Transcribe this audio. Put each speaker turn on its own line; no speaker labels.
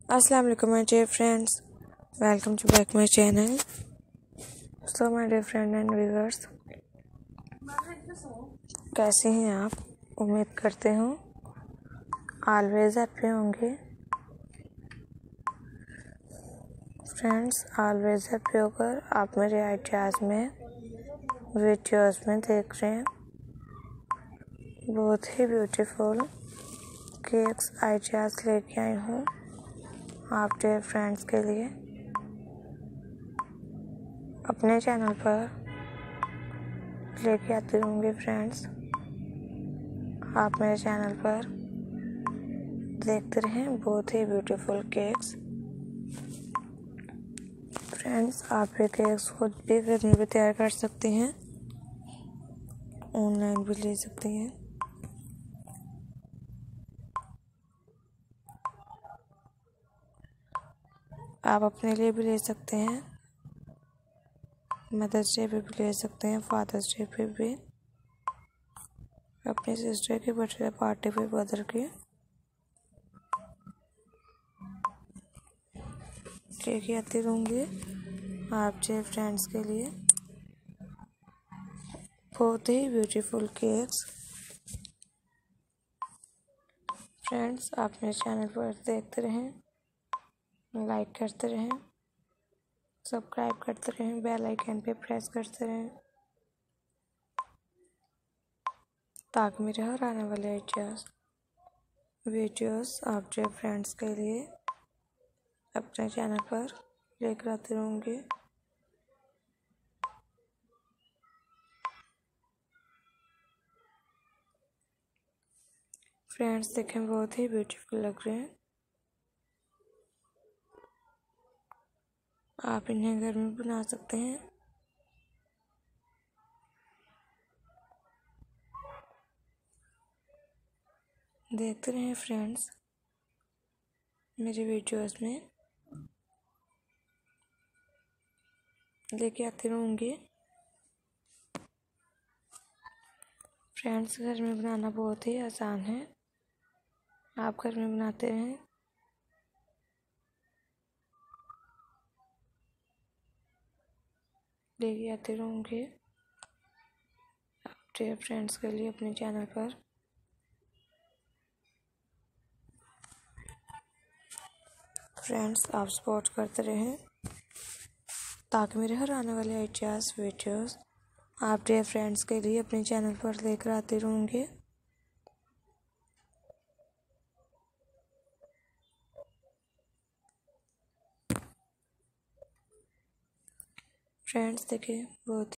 Assalamu alaikum my dear friends, welcome to back my channel. So my dear friend and viewers, कैसे हैं आप? उम्मीद करते हूँ ऑलवेज हैप्पी होंगे। फ्रेंड्स, ऑलवेज हैप्पी होकर आप मेरे आइडियाज़ में वीडियोस में देख रहे हैं बहुत ही ब्यूटीफुल केक्स आइडियाज़ लेके आई हूँ आप डियर फ्रेंड्स के लिए। अपने चैनल पर लेके आती रहूँगी फ्रेंड्स। आप मेरे चैनल पर देखते रहें बहुत ही ब्यूटीफुल केक्स। फ्रेंड्स, आप ये केक्स खुद भी घर में भी तैयार कर सकते हैं, ऑनलाइन भी ले सकते हैं। आप अपने लिए भी ले सकते हैं, मदर्स डे पे भी ले सकते हैं, फादर्स डे पे भी, अपनी सिस्टर की बर्थडे पार्टी पे ब्रदर की लेके आती रहूँगी आप जो फ्रेंड्स के लिए बहुत ही ब्यूटीफुल केक्स। फ्रेंड्स, आप मेरे चैनल पर देखते रहें, लाइक करते रहें, सब्सक्राइब करते रहें, बेल आइकन पे प्रेस करते रहें ताकि मेरे हर आने वाले वीडियोस आप जो फ्रेंड्स के लिए अपने चैनल पर लेकर आती रहूँगी। फ्रेंड्स, देखें बहुत ही ब्यूटीफुल लग रहे हैं। आप इन्हें घर में बना सकते हैं। देखते रहें फ्रेंड्स मेरे वीडियोस में लेके आती रहूँगी। फ्रेंड्स, घर में बनाना बहुत ही आसान है, आप घर में बनाते रहें। लेके आती रहूँगी अपने फ्रेंड्स के लिए अपने चैनल पर। फ्रेंड्स, आप सपोर्ट करते रहें ताकि मेरे हर आने वाले आइडियाज़ वीडियोस आप डियर फ्रेंड्स के लिए अपने चैनल पर लेकर आती रहूँगी। फ्रेंड्स, देखिए बहुत